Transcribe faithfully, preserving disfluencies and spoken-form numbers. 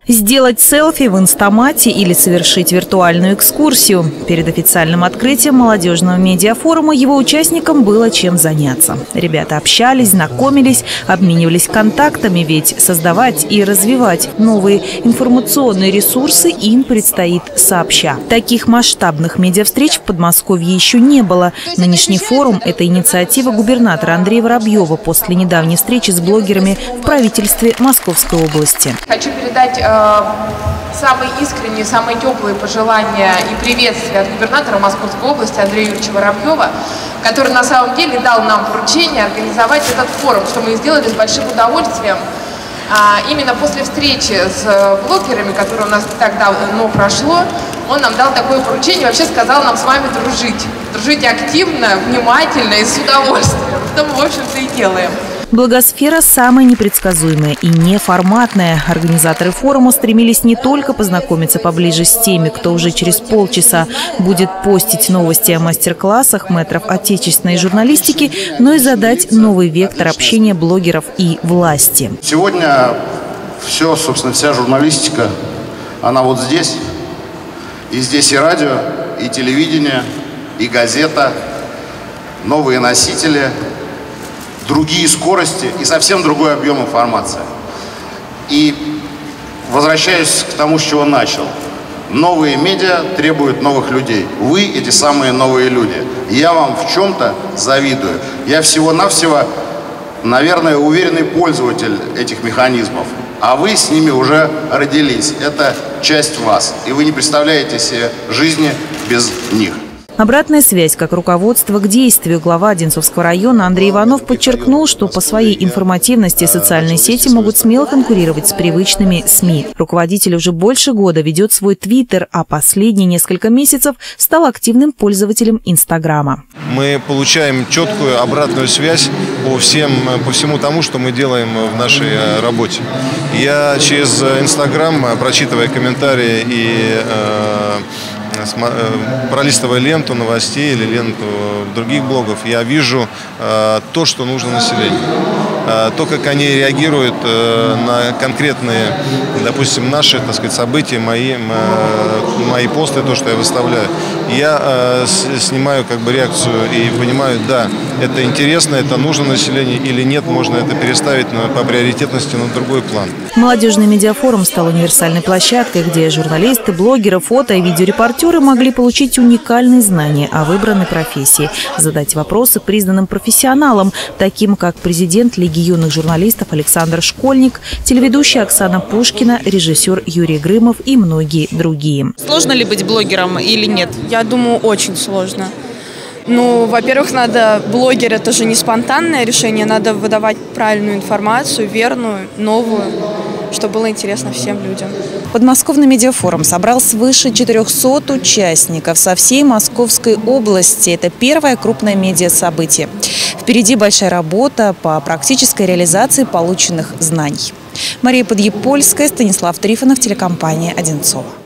Сделать селфи в Инстамате или совершить виртуальную экскурсию. Перед официальным открытием молодежного медиафорума его участникам было чем заняться. Ребята общались, знакомились, обменивались контактами, ведь создавать и развивать новые информационные ресурсы им предстоит сообща. Таких масштабных медиавстреч в Подмосковье еще не было. Нынешний форум – это инициатива губернатора Андрея Воробьева после недавней встречи с блогерами в правительстве Московской области. Хочу передать э, самые искренние, самые теплые пожелания и приветствия от губернатора Московской области Андрея Юрьевича Воробьева, который на самом деле дал нам поручение организовать этот форум, что мы сделали с большим удовольствием. А, именно после встречи с блогерами, которая у нас не так давно прошло, он нам дал такое поручение, вообще сказал нам с вами дружить. Дружить активно, внимательно и с удовольствием. Что мы, в общем-то, и делаем. Благосфера самая непредсказуемая и неформатная. Организаторы форума стремились не только познакомиться поближе с теми, кто уже через полчаса будет постить новости о мастер-классах мэтров отечественной журналистики, но и задать новый вектор общения блогеров и власти. Сегодня все, собственно, вся журналистика, она вот здесь. И здесь и радио, и телевидение, и газета, новые носители, другие скорости и совсем другой объем информации. И возвращаюсь к тому, с чего начал. Новые медиа требуют новых людей. Вы – эти самые новые люди. Я вам в чем-то завидую. Я всего-навсего, наверное, уверенный пользователь этих механизмов. А вы с ними уже родились. Это часть вас. И вы не представляете себе жизни без них. Обратная связь как руководство к действию. Глава Одинцовского района Андрей Иванов подчеркнул, что по своей информативности социальные сети могут смело конкурировать с привычными СМИ. Руководитель уже больше года ведет свой твиттер, а последние несколько месяцев стал активным пользователем Инстаграма. Мы получаем четкую обратную связь по, всем, по всему тому, что мы делаем в нашей работе. Я через Инстаграм, прочитывая комментарии и э, пролистывая ленту новостей или ленту других блогов, я вижу э, то, что нужно населению. Э, то, как они реагируют э, на конкретные, допустим, наши, так сказать, события, мои, э, мои посты, то, что я выставляю. Я э, с, снимаю как бы реакцию и понимаю, да, это интересно, это нужно населению или нет, можно это переставить на, по приоритетности на другой план. Молодежный медиафорум стал универсальной площадкой, где журналисты, блогеры, фото и видеорепортеры могли получить уникальные знания о выбранной профессии, задать вопросы признанным профессионалам, таким как президент Лиги юных журналистов Александр Школьник, телеведущая Оксана Пушкина, режиссер Юрий Грымов и многие другие. Сложно ли быть блогером или нет? Я думаю, очень сложно. Ну, во-первых, надо, блогер – это же не спонтанное решение, надо выдавать правильную информацию, верную, новую, чтобы было интересно всем людям. Подмосковный медиафорум собрал свыше четырёхсот участников со всей Московской области. Это первое крупное медиасобытие. Впереди большая работа по практической реализации полученных знаний. Мария Подъепольская, Станислав Трифонов, телекомпания «Одинцово».